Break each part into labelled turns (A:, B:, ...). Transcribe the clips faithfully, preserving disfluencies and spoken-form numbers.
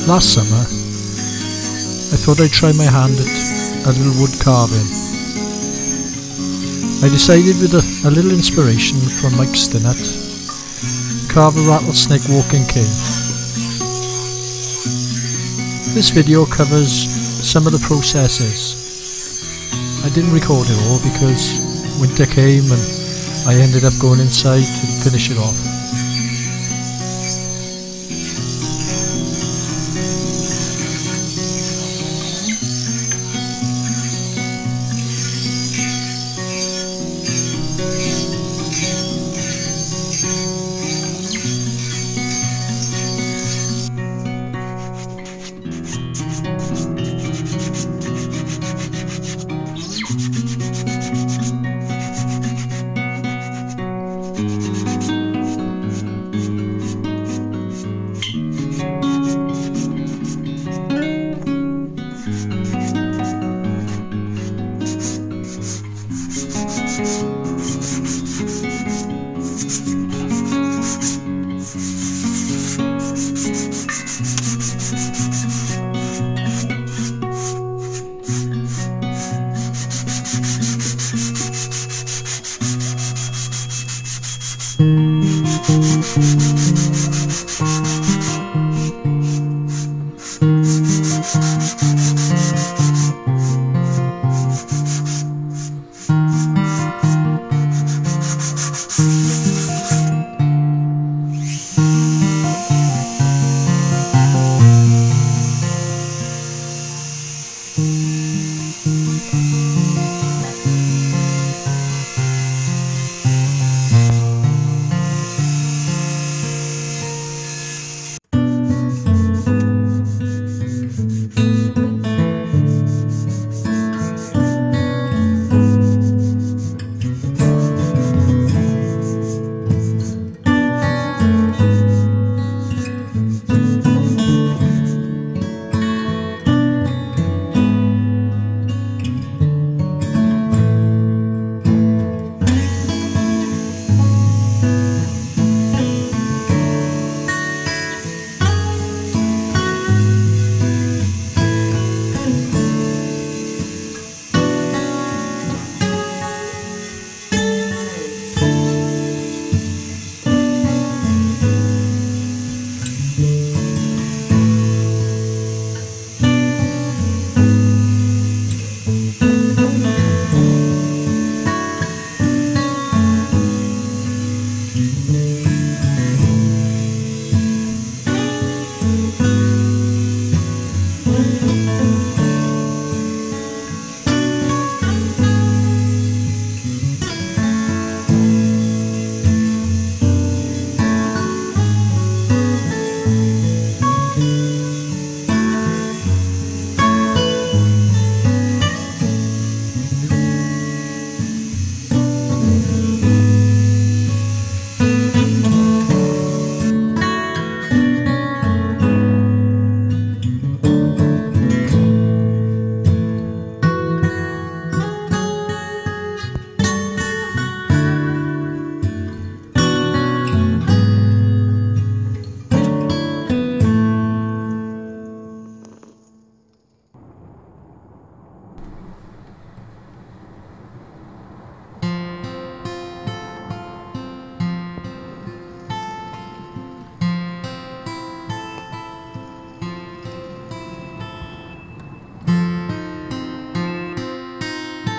A: Last summer, I thought I'd try my hand at a little wood carving. I decided, with a, a little inspiration from Mike Stinnett, to carve a rattlesnake walking cane. This video covers some of the processes. I didn't record it all because winter came and I ended up going inside to finish it off.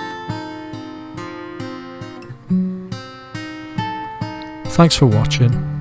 A: Thanks for watching.